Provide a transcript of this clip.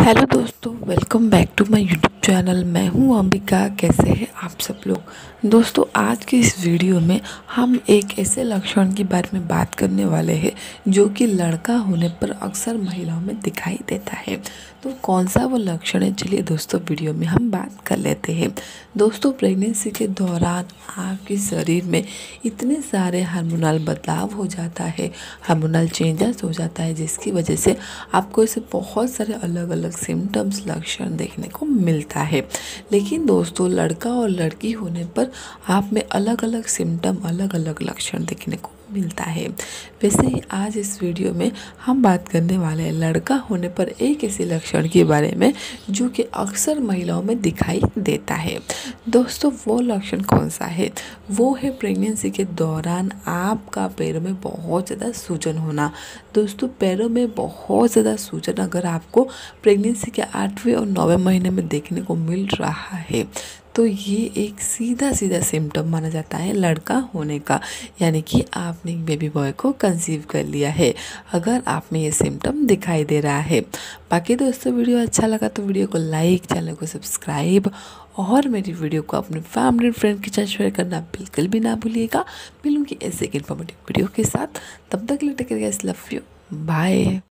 Hello दोस्तों, welcome back to my YouTube channel. मैं हूं अंबिका। कैसे हैं आप सब लोग। दोस्तों, आज की इस वीडियो में हम एक ऐसे लक्षण के बारे में बात करने वाले हैं जो कि लड़का होने पर अक्सर महिलाओं में दिखाई देता है। तो कौन सा वो लक्षण है, चलिए दोस्तों वीडियो में हम बात कर लेते हैं। दोस्तों, प्रेगनेंसी के दौरान आपके शरीर में इतने सारे हार्मोनल बदलाव हो जाता है, हार्मोनल चेंजेस हो जाता है, जिसकी वजह से आपको ऐसे बहुत सारे अलग अलग सिम्टम्स लक्षण देखने को मिलता है। लेकिन दोस्तों, लड़का और लड़की होने पर आप में अलग अलग सिम्टम, अलग अलग लक्षण देखने को मिलता है। वैसे ही आज इस वीडियो में हम बात करने वाले हैं लड़का होने पर एक ऐसे लक्षण के बारे में जो कि अक्सर महिलाओं में दिखाई देता है। दोस्तों, वो लक्षण कौन सा है? वो है प्रेगनेंसी के दौरान आपका पैरों में बहुत ज़्यादा सूजन होना। दोस्तों, पैरों में बहुत ज़्यादा सूजन अगर आपको प्रेगनेंसी के 8वें और 9वें महीने में देखने को मिल रहा है तो ये एक सीधा सीधा सिम्टम माना जाता है लड़का होने का, यानी कि आपने एक बेबी बॉय को कंसीव कर लिया है अगर आप में ये सिम्टम दिखाई दे रहा है। बाकी दोस्तों, वीडियो अच्छा लगा तो वीडियो को लाइक, चैनल को सब्सक्राइब और मेरी वीडियो को अपने फैमिली फ्रेंड के साथ शेयर करना बिल्कुल भी ना भूलिएगा। मिलूंगी ऐसे एक इन्फॉर्मेटिव वीडियो के साथ। तब तक के लिए take care guys, love you, bye.